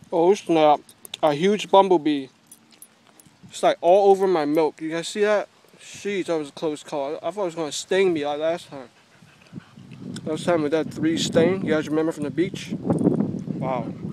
Oh snap, a huge bumblebee. It's like all over my milk. You guys see that? Jeez, that was a close call. I thought it was going to sting me like last time. Last time with that 3 sting, you guys remember from the beach? Wow.